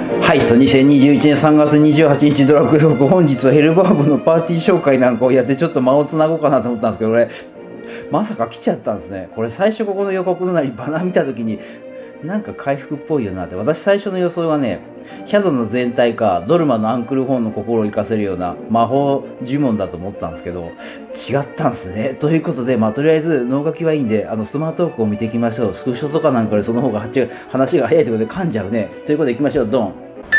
はいと、2021年3月28日ドラクエ6、本日はヘルバームのパーティー紹介なんかをやってちょっと間をつなごうかなと思ったんですけど、俺、まさか来ちゃったんですね。これ最初ここの予告のなりバナー見た時に、なんか回復っぽいよなって。私最初の予想はね、ヒャドの全体か、ドルマのアンクルホーンの心を生かせるような魔法呪文だと思ったんですけど、違ったんですね。ということで、とりあえず、脳書きはいいんで、スマートフォークを見ていきましょう。スクショとかなんかでその方が話が早いということで噛んじゃうね。ということで行きましょう。ドン。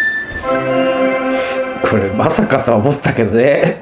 これまさかとは思ったけどね。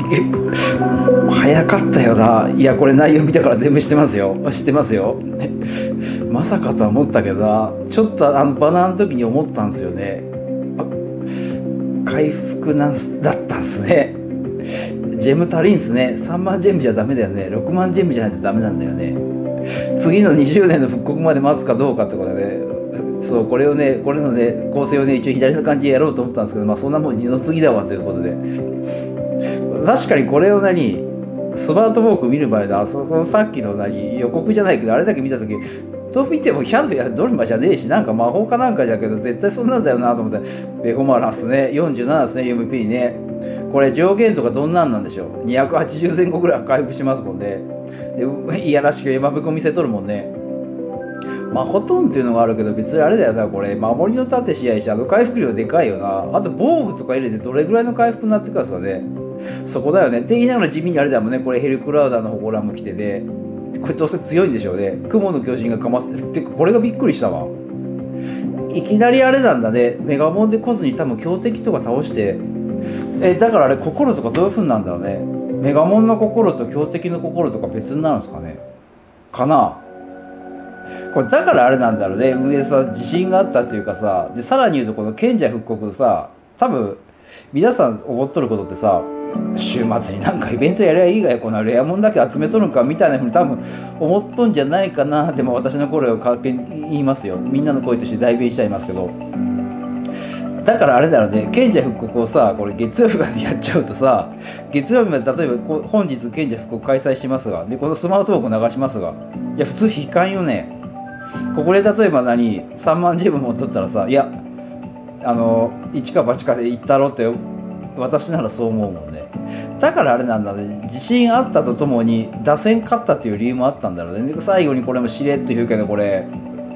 早かったよな。いや、これ内容見たから全部知ってますよ。知ってますよ。まさかとは思ったけどな。ちょっとバナーの時に思ったんですよね。回復だったんすね。ジェム足りんすね。3万ジェムじゃダメだよね。6万ジェムじゃないとダメなんだよね。次の20年の復刻まで待つかどうかってことで、そう、これのね、構成をね、一応左の感じでやろうと思ったんですけど、そんなもん二の次だわということで。確かにこれをスマートフォーク見る前の、そのさっきの予告じゃないけど、あれだけ見たとき、どう見てもヒャドやドルマじゃねえし、なんか魔法かなんかじゃけど、絶対そんなんだよなと思って、ベゴマラスね、47ですね、MP ね。これ上限とかどんなんなんでしょう。280前後ぐらい回復しますもんね。で、いやらしくエマブコ見せとるもんね。ホトンっていうのがあるけど、別にあれだよな、これ、守りの盾試合し、回復量でかいよな。あと、防具とか入れてどれぐらいの回復になってくるんですかね。そこだよね。って言いながら地味にあれだもんね、これヘルクラウダーの祠も来てて、これどうせ強いんでしょうね。雲の巨人がかます。ってか、これがびっくりしたわ。いきなりあれなんだね。メガモンで来ずに多分強敵とか倒して、だからあれ、心とかどういう風になんだろうね。メガモンの心と強敵の心とか別になるんですかね。かな。これだからあれなんだろうね。運営さ、自信があったっていうかさ、で、さらに言うとこの賢者復刻のさ、多分、皆さん思っとることってさ、週末になんかイベントやりゃいいがよ、このレアもんだけ集めとるんかみたいなふうに多分思っとんじゃないかな。でも私の声を勝手に言いますよ。みんなの声として代弁しちゃいますけど。だからあれだろうね、賢者復刻をさ、これ月曜日までやっちゃうとさ、月曜日まで例えば本日賢者復刻開催しますが、で、このスマートフォーク流しますが、いや、普通悲観よね。ここで例えば3万ジェム持っとったらさ、いや、一か八かで行ったろって私ならそう思うもんね。だからあれなんだね、自信あったとともに打線勝ったっていう理由もあったんだろうね。で最後にこれもしれっと言うけど、これ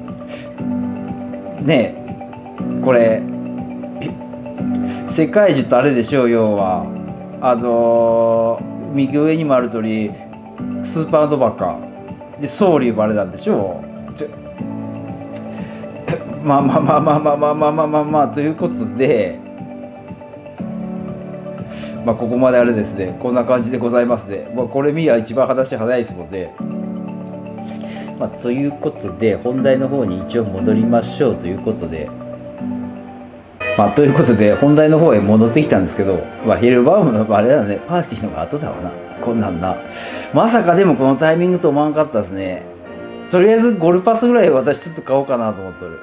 ねえ、これ世界中とあれでしょう。要は右上にもある通りスーパードバカでソウリーもあれなんでしょう。ということで、ここまであれですね、こんな感じでございますね。これ見りゃ一番話早いですもんね。ということで、本題の方に一応戻りましょうということで、本題の方へ戻ってきたんですけど、ヘルバームのあれだね、パーティーのが後だわな。こんなんな。まさかでもこのタイミングと思わなかったですね。とりあえずゴルパスぐらい私ちょっと買おうかなと思ってる。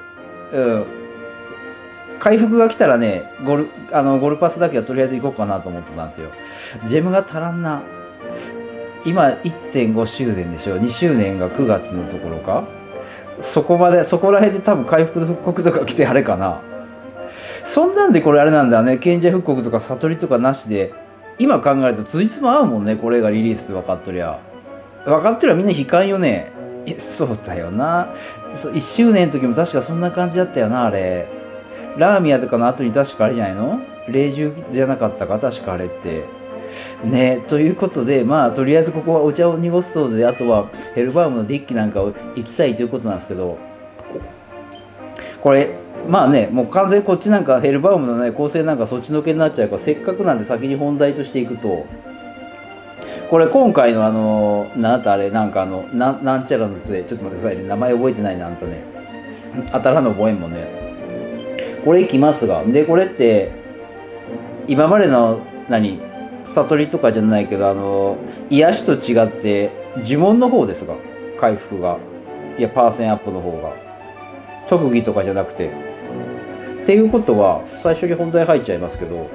回復が来たらね、ゴルパスだけはとりあえず行こうかなと思ってたんですよ。ジェムが足らんな。今 1.5 周年でしょ。2周年が9月のところか。そこら辺で多分回復の復刻とか来てあれかな。そんなんでこれあれなんだよね。賢者復刻とか悟りとかなしで、今考えるとついつも合うもんね。これがリリースって分かっとりゃ。分かってりゃみんな悲観よね。そうだよな。1周年の時も確かそんな感じだったよな、あれ。ラーミアとかの後に確かあれじゃないの？霊獣じゃなかったか、確かあれって。ね、ということで、とりあえずここはお茶を濁すそうで、あとはヘルバームのデッキなんかを行きたいということなんですけど、これ、もう完全にこっちなんかヘルバームのね、構成なんかそっちのけになっちゃうから、せっかくなんで先に本題としていくと、これ今回のなんちゃらの杖、ちょっと待ってくださいね、名前覚えてないな、あんたね。当たらのご縁もね。これいきますが、で、これって、今までの、悟りとかじゃないけど、癒しと違って、呪文の方ですが、回復が。いや、パーセンアップの方が。特技とかじゃなくて。っていうことは、最初に本題入っちゃいますけど、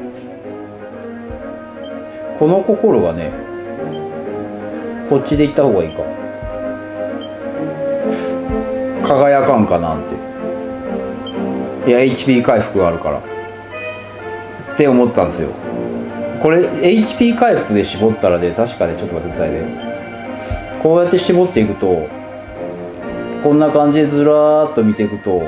この心がね、こっちで行った方がいいか。輝かんかなんて。 いや HP 回復があるからって思ったんですよ。これ HP 回復で絞ったらね、確かね、ちょっと待ってくださいね。こうやって絞っていくとこんな感じでずらーっと見ていくと、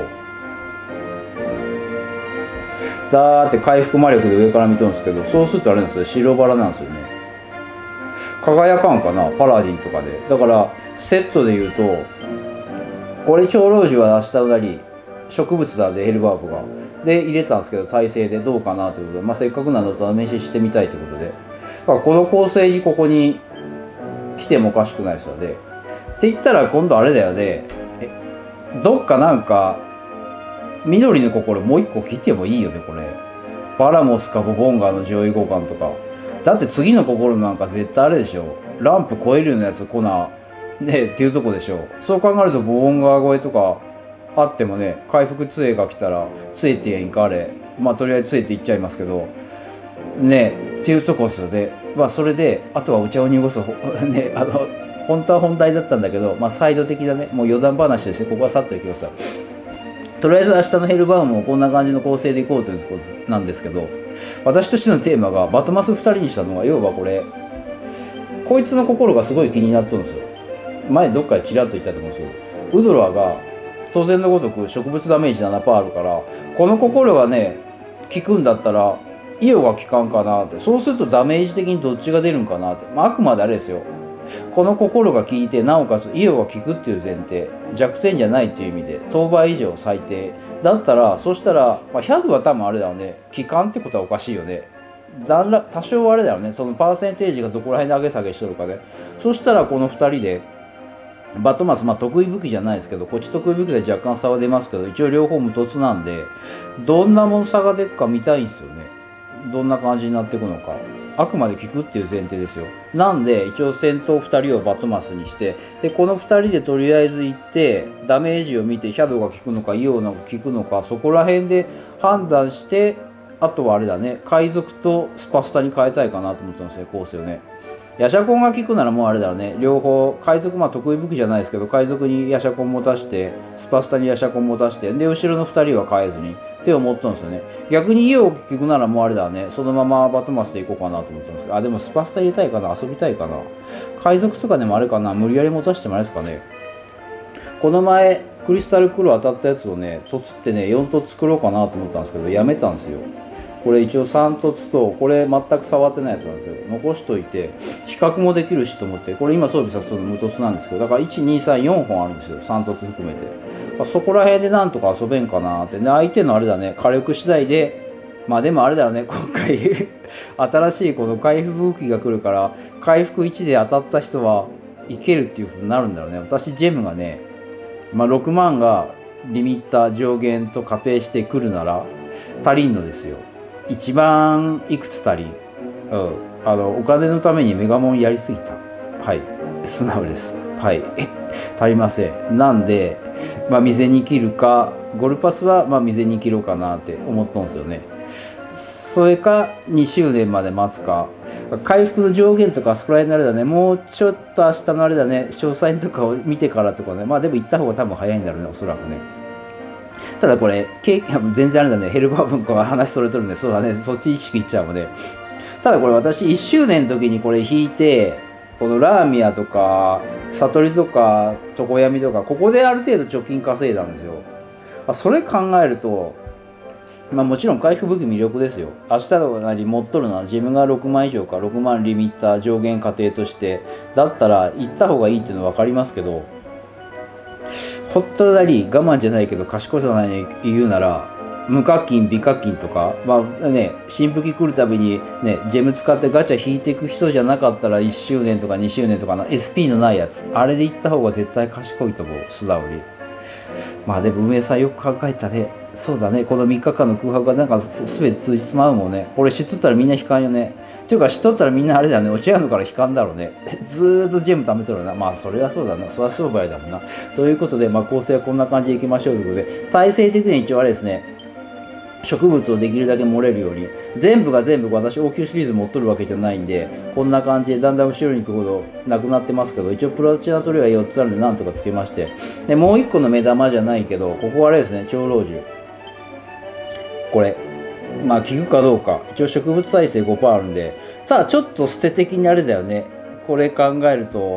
だーって回復魔力で上から見てるんですけど、そうするとあれなんですよ、白バラなんですよね。輝かんかな、パラディンとかで。だからセットで言うと、これ長老樹は明日うなり植物だでヘルバーブがで入れたんですけど、耐性でどうかなということで、せっかくなので試ししてみたいということで、だからこの構成にここに来てもおかしくないですよね。って言ったら今度あれだよね、どっかなんか緑の心もう一個切ってもいいよね、これ。バラモスかボボンガーの上位互換とか。だって次の心なんか絶対あれでしょ、ランプ超えるようなやつ来なねっていうとこでしょ。そう考えるとボボンガー越えとかあってもね、回復杖が来たら杖ってやんかあれ、とりあえず杖って言っちゃいますけどねっていうとこですよね。それであとはお茶を濁すね、本当は本題だったんだけど、サイド的なね、もう余談話としてここはさっといきました。とりあえず明日のヘルバームもこんな感じの構成でいこうということなんですけど、私としてのテーマがバトマス2人にしたのは、要はこれこいつの心がすごい気になっとるんですよ。前どっかでチラッと言ったと思うんですけど、ウドラーが当然のごとく植物ダメージ 7% あるから、この心がね効くんだったらイオが効かんかなって。そうするとダメージ的にどっちが出るんかなって。あくまであれですよ、この心が効いてなおかつイオが効くっていう前提、弱点じゃないっていう意味で当倍以上最低だったら、そしたら、ヒャドは多分あれだよね、効かんってことはおかしいよね。多少あれだよね、そのパーセンテージがどこら辺で上げ下げしとるかで。そしたらこの2人でバトマス、得意武器じゃないですけど、こっち得意武器で若干差は出ますけど、一応両方無凸なんで、どんなもの差が出るか見たいんですよね。どんな感じになっていくのか。あくまで効くっていう前提ですよ。なんで一応先頭2人をバトマスにして、でこの2人でとりあえず行ってダメージを見て、シャドウが効くのかイオが効くのか、そこら辺で判断して、あとはあれだね、海賊とスパスタに変えたいかなと思ったんですよ、コースよね。ヤシャコンが効くならもうあれだろうね、両方海賊、得意武器じゃないですけど、海賊にヤシャコン持たしてスパスタにヤシャコン持たして、で後ろの2人は変えずにって思ったんですよね。逆にイオを効くならもうあれだね、そのままバトマスでいこうかなと思ったんですけど、でもスパスタ入れたいかな、遊びたいかな、海賊とかでもあれかな、無理やり持たせてもあれですかね。この前クリスタルクロー当たったやつをね、凸ってね4凸作ろうかなと思ったんですけど、やめたんですよ。これ一応3凸と、これ全く触ってないやつなんですよ。残しといて比較もできるしと思って、これ今装備させてるの無凸なんですけど、だから123 4本あるんですよ、3凸含めて。そこら辺でなんとか遊べんかなって。で相手のあれだね、火力次第で、でもあれだよね、今回新しいこの回復武器が来るから、回復1で当たった人はいけるっていう風になるんだろうね。私ジェムがね、6万がリミッター上限と仮定してくるなら足りんのですよ。一番いくつ足りん、お金のためにメガモンやりすぎた。はい、素直です。はい足りません。なんで未に切るか、ゴルパスは未に切ろうかなって思ったんですよね。それか2周年まで待つか、回復の上限とかあそこら辺のあれだね、もうちょっと明日のあれだね、詳細とかを見てからとかね、でも行った方が多分早いんだろうね、おそらくね。ただこれ全然あれだね、ヘルバーブとか話それとるんで、そうだね、そっち意識いっちゃうので。ただこれ私1周年の時にこれ引いて、このラーミアとか悟りとか常闇とか、ここである程度貯金稼いだんですよ。それ考えると、もちろん回復武器魅力ですよ。明日と同じ持っとるのは自分が6万以上か、6万リミッター上限過程としてだったら行った方がいいっていうのは分かりますけど、ほっとなり我慢じゃないけど賢さないに言うなら、無課金美課金とか、新武器来るたびにねジェム使ってガチャ引いていく人じゃなかったら、1周年とか2周年とかの SP のないやつ、あれで行った方が絶対賢いと思う、素直に。でも運営さんよく考えたね。そうだね、この3日間の空白がなんか全て通じつまうもんね。これ知っとったらみんな引かんよね。っていうか知っとったらみんなあれだよね、落ち合うのから引かんだろうね。ずーっとジェム貯めとるな。それはそうだな、それは商売だもんな。ということで、構成はこんな感じでいきましょうということで、体制的に一応あれですね、植物をできるだけ盛れるように、全部が全部私応急シリーズ持っとるわけじゃないんで、こんな感じでだんだん後ろに行くほどなくなってますけど、一応プラチナトリガー4つあるんでなんとかつけまして、でもう1個の目玉じゃないけど、ここはあれですね、長老樹これ。まあ効くかどうか。一応植物耐性 5% あるんで。ただちょっと捨て的にあれだよね。これ考えると、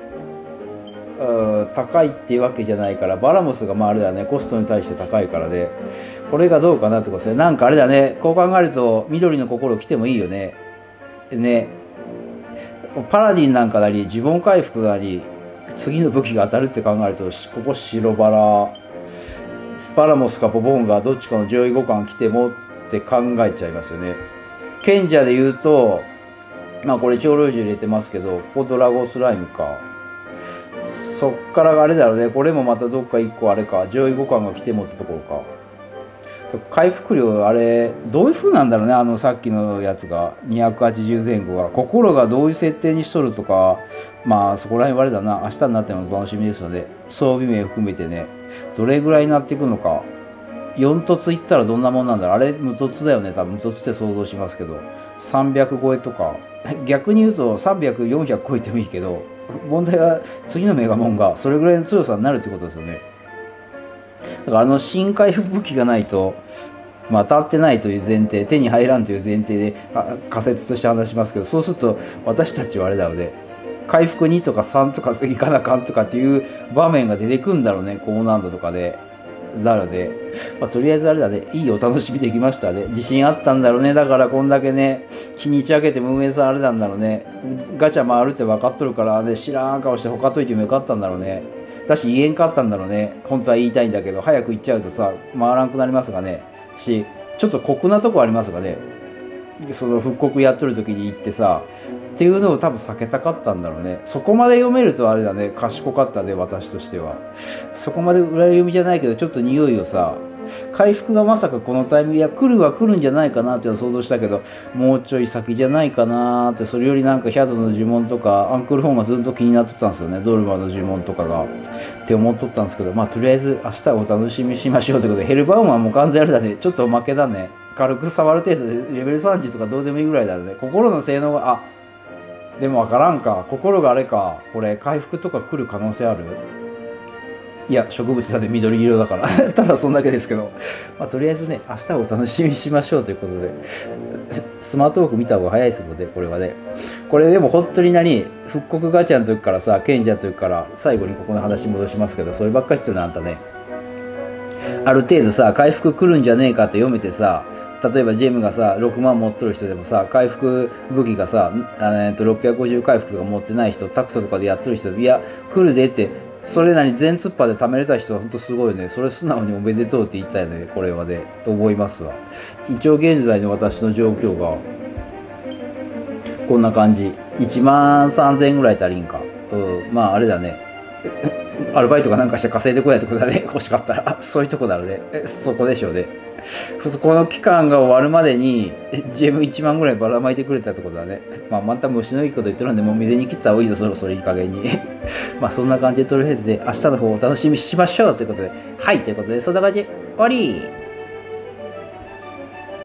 高いっていうわけじゃないから、バラモスがまああれだね、コストに対して高いからで、これがどうかなってことですね。なんかあれだね、こう考えると、緑の心来てもいいよね。ね。パラディンなんかなり、呪文回復なり、次の武器が当たるって考えると、ここ白バラ、バラモスかポボンがどっちかの上位互換来てもって考えちゃいますよね。賢者で言うと、まあこれ長老樹入れてますけど、ここドラゴスライムか。そっからあれだろうね。これもまたどっか一個あれか。上位互換が来てもってところか。回復量、あれ、どういう風なんだろうね。さっきのやつが。280前後が。心がどういう設定にしとるとか、まあそこら辺はあれだな。明日になっても楽しみですので、装備名含めてね、どれぐらいになっていくのか。4凸いったらどんなもんなんだろう。あれ、無凸だよね。多分無凸って想像しますけど。300超えとか。逆に言うと300、400超えてもいいけど、問題は次のメガモンがそれぐらいの強さになるってことですよね。だから新回復武器がないと、まあ当たってないという前提、手に入らんという前提で仮説として話しますけど、そうすると私たちはあれだろうね。回復2とか3とかいかなあかんとかっていう場面が出てくんだろうね。高難度とかで。なので、まあ、とりあえずあれだね、いいお楽しみできましたね。自信あったんだろうね。だからこんだけね、日にち上げても運営さんあれなんだろうね。ガチャ回るって分かっとるから、ね、知らん顔して他といてもよかったんだろうね。だし言えんかったんだろうね。本当は言いたいんだけど、早く行っちゃうとさ、回らんくなりますがね。し、ちょっと酷なとこありますがね。その復刻やっとる時に行ってさ、っていうのを多分避けたかったんだろうね。そこまで読めるとあれだね、賢かったね、私としては。そこまで裏読みじゃないけど、ちょっと匂いをさ、回復がまさかこのタイミング、いや、来るは来るんじゃないかなっていうのを想像したけど、もうちょい先じゃないかなって、それよりなんかヒャドの呪文とか、アンクルフォンがずっと気になっとったんですよね、ドルマの呪文とかが。って思っとったんですけど、まあとりあえず明日お楽しみしましょうということで、ヘルバウンはもう完全あれだね、ちょっと負けだね。軽く触る程度でレベル30とかどうでもいいぐらいだよね。心の性能が、でもわからんか。心があれか。これ、回復とか来る可能性ある？いや、植物だね。緑色だから。ただそんだけですけど。まあ、とりあえずね、明日をお楽しみにしましょうということで。スマートフォーク見た方が早いですので、これはね。これでも本当に復刻ガチャの時からさ、賢者の時から、最後にここの話戻しますけど、そればっかり言ってるのあんたね。ある程度さ、回復来るんじゃねえかって読めてさ、例えばジェムがさ、6万持っとる人でもさ、回復武器がさ、650回復とか持ってない人、タクトとかでやっとる人、いや、来るでって、それなり全突破で貯めれた人はほんとすごいね。それ素直におめでとうって言いたいので、これはね、思いますわ。一応現在の私の状況が、こんな感じ。1万3000円ぐらい足りんか。まああれだね。アルバイトかなんかして稼いでこないってことだね。欲しかったら。そういうとこだろうね。そこでしょうね。この期間が終わるまでに、ジェム1万ぐらいばらまいてくれたってことだね。まあ、また虫のいいこと言ってるんで、もう水に切った方がいいの、そろそろいい加減に。まあ、そんな感じで、とりあえずで、明日の方をお楽しみしましょうということで。はい、ということで、そんな感じで、終わり